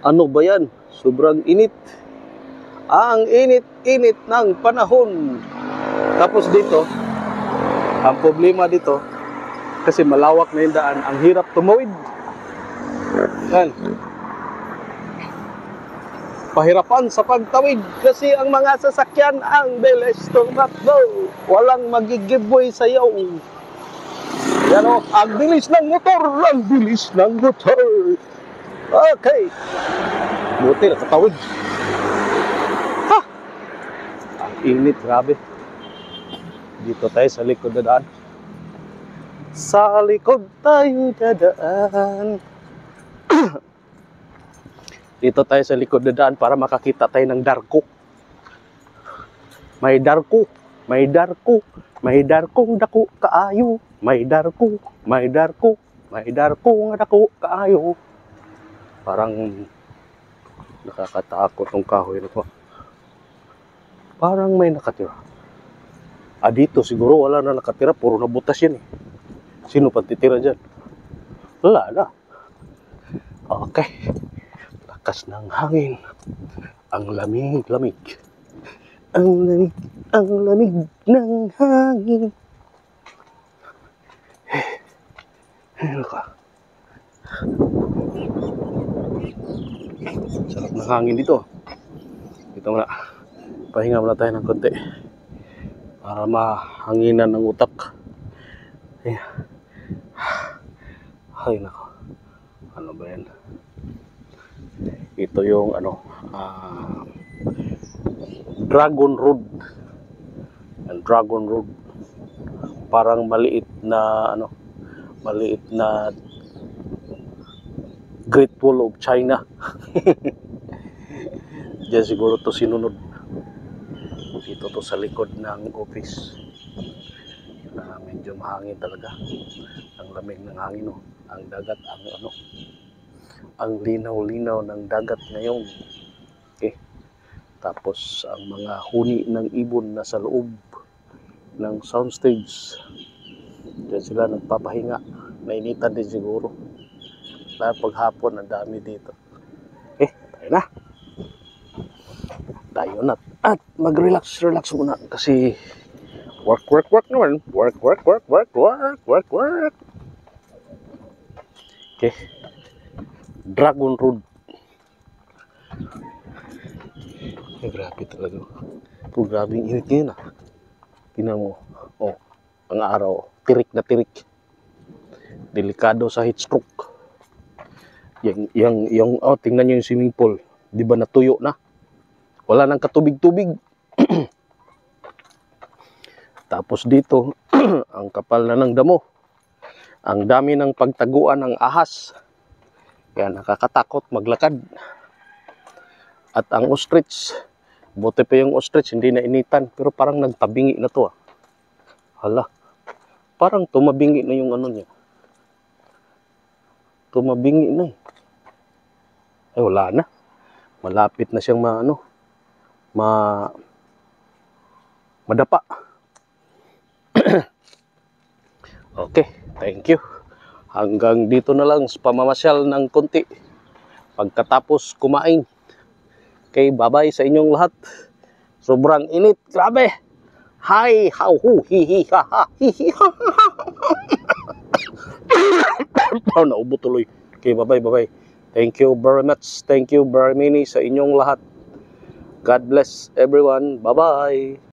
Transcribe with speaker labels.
Speaker 1: Ano ba yan? Sobrang init. Ang init-init ng panahon. Tapos dito, ang problema dito, kasi malawak na yung daan, ang hirap tumawid. Yan. Pahirapan sa pagtawid kasi ang mga sasakyan ang bilis tumakbo. Walang magigiveaway sa'yo. Yan o, ang bilis ng motor, ang bilis ng motor. Okay. Buti, nakatawid. Ha! Ang init, grabe. Dito tayo sa likod na daan. Sa likod tayo dadaan. Dito tayo sa likod na daan para makakita tayo ng darko. May darko, may darko, may darkong dako kaayo. May darko, may darko, may darkong dako kaayo. Parang nakakatakot ng kahoy na to. Parang may nakatira. Dito siguro wala na nakatira, puro nabutas yan eh. Sino pa titira dyan? Wala na. Okay. Lakas ng hangin. Ang lamig-lamig. Ang lamig ng hangin. Ano ka? Sarap ng hangin dito. Dito muna. Pahinga muna tayo ng konti. Para mahanginan ng utak. Ay nako. Ano ba yan? Ito yung Dragon Road. Ang Dragon Road. Parang maliit na Great Wall of China. Diyan siguro to sinunod. Dito to sa likod ng office. Medyo mahangin talaga. Ang lamig ng hangin, no? Ang dagat, ang linaw-linaw ng dagat ngayon. Okay. Tapos ang mga huni ng ibon na sa loob ng soundstage. Diyan sila nagpapahinga. Nainitan din siguro. Dahil paghapon ang dami dito. Okay, tayo na. Tayo na. At mag-relax muna kasi work naman. Work. Okay. Dragon Road. Ay, grabe talaga. Oh, grabe yung init ngayon. Tingnan mo. Oh, ang araw. Tirik na tirik. Delikado sa heat stroke. Tingnan nyo yung swimming pool. Di ba natuyo na? Wala nang katubig-tubig. Tapos dito, ang kapal na ng damo. Ang dami ng pagtaguan ng ahas. Kaya nakakatakot maglakad. At ang ostrich, buti pa yung ostrich, hindi na initan. Pero parang nagtabingi na to. Hala, parang tumabingi na yung niya. Tumabingi na eh. Ay, wala na. Malapit na siyang madapa. Okay, thank you. Hanggang dito na lang sa pamamasyal ng konti. Pagkatapos kumain. Okay, bye-bye sa inyong lahat. Sobrang init, grabe. Hi, how, hu, hi, hi, ha, ha, hi, hi, ha, ha, ha. Naubo tuloy. Okay, bye-bye. Thank you very much. Thank you very many sa inyong lahat. God bless everyone. Bye-bye.